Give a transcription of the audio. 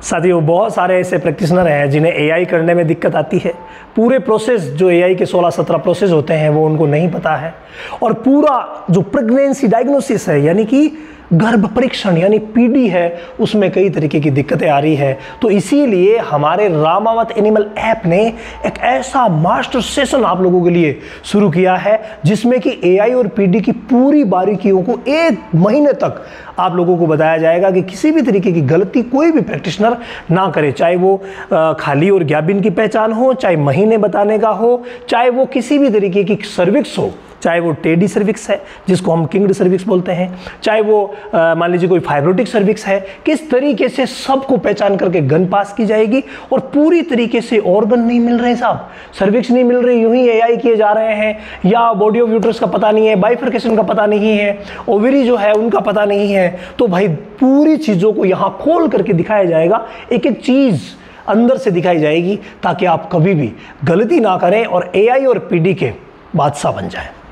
साथियों, बहुत सारे ऐसे प्रैक्टिशनर हैं जिन्हें एआई करने में दिक्कत आती है। पूरे प्रोसेस जो एआई के 16-17 प्रोसेस होते हैं वो उनको नहीं पता है, और पूरा जो प्रेगनेंसी डायग्नोसिस है यानी कि गर्भ परीक्षण यानी पीडी है, उसमें कई तरीके की दिक्कतें आ रही है। तो इसीलिए हमारे रामावत एनिमल ऐप ने एक ऐसा मास्टर सेशन आप लोगों के लिए शुरू किया है जिसमें कि एआई और पीडी की पूरी बारीकियों को 1 महीने तक आप लोगों को बताया जाएगा कि किसी भी तरीके की गलती कोई भी प्रैक्टिशनर ना करे, चाहे वो खाली और ग्याबिन की पहचान हो, चाहे महीने बताने का हो, चाहे वो किसी भी तरीके की सर्विक्स हो, चाहे वो टेडी सर्विक्स है जिसको हम किंग्ड सर्विक्स बोलते हैं, चाहे वो मान लीजिए कोई फाइब्रोटिक सर्विक्स है, किस तरीके से सबको पहचान करके गन पास की जाएगी। और पूरी तरीके से ऑर्गन नहीं मिल रहे साहब, सर्विक्स नहीं मिल रही, यूं ही एआई किए जा रहे हैं, या बॉडी ऑफ यूट्रस का पता नहीं है, बाइफर्केशन का पता नहीं है, ओवरी जो है उनका पता नहीं है। तो भाई पूरी चीज़ों को यहाँ खोल करके दिखाया जाएगा, एक एक चीज़ अंदर से दिखाई जाएगी ताकि आप कभी भी गलती ना करें और एआई और पीडी के बादशाह बन जाएं।